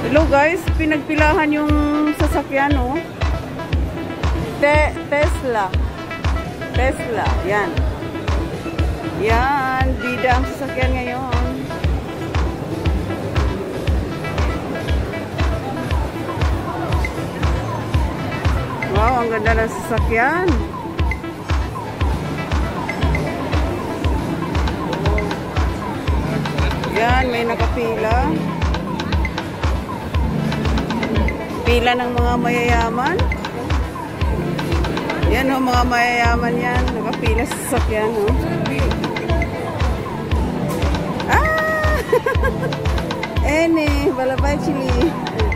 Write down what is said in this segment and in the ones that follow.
Hello guys, pinagpilahan yung sasakyan, oh. Tesla. Tesla, yan. Yan, bida ang sasakyan ngayon. Wow, ang ganda ng sasakyan. Yan, may nakapila. Pila ng mga mayayaman. Yan o, mga mayayaman yan. Nakapila sa sasakyan, o. Ah! Ene, balabay chili.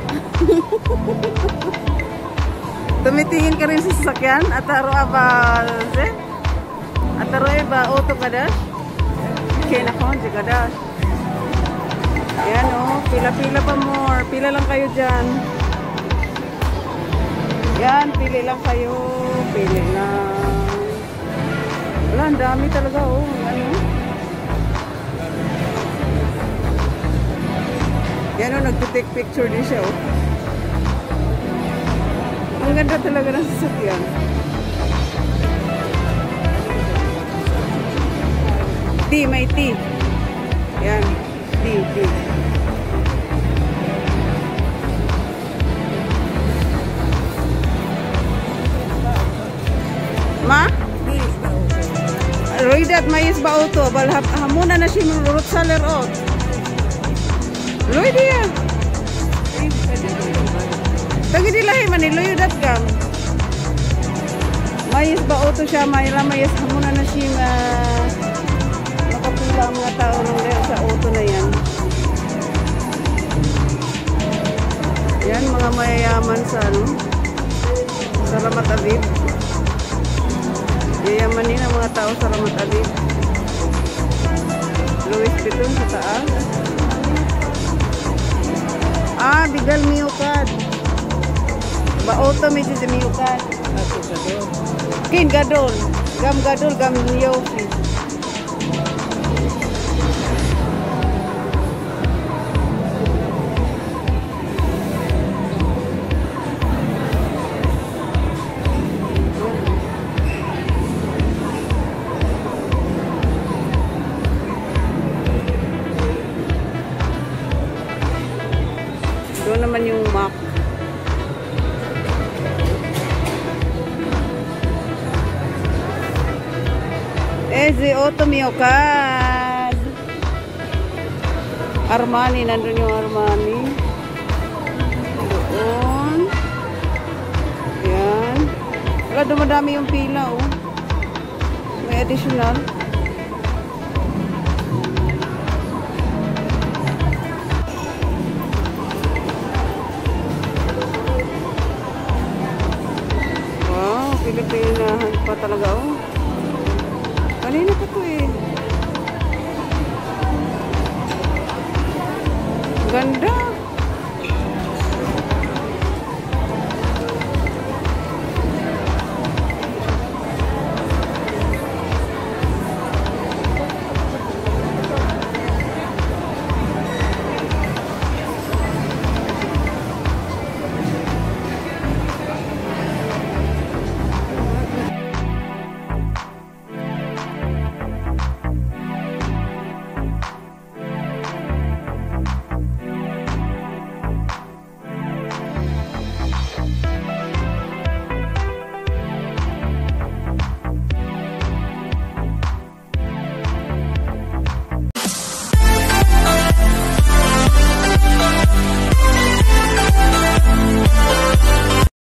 Tumitingin ka rin sa sasakyan? Ataro ba, Zé? Ataro ba, auto ka dash? Okay na ko, di ka dash. Ayan o, pila-pila pa more. Pila lang kayo dyan. Yan, pili lang kayo. Pili lang. Wala, ang dami talaga o. Ano? Yan o, nagtitake picture din siya o. Ang ganda talaga ng sasakyan. T, may T. Yan, T. Ma? Roidat mayis ba auto? Hamuna na siya rurut saler out. Loy dia. Tagi dilahi man ni loyudat kam. Mayis ba auto siya mayis hamuna na siya nakapila ang mga tao ng sa auto na yan. Yan mga mayayaman sa sa Ramat Aviv. Yayamanin ang mga tao sa Ramat Aviv. Louis Vuitton sa taas. Ah, bigal miyukad. Ba-auto medyo sa miyukad. Kin gadol. Gam gadol, gam yofi. Doon naman yung map. Ezi auto miyokad. Armani, nandun yung Armani. Doon. Yan. Wala, dumadami yung pila, oh. May additional. Pilipinahan pa talaga, oh.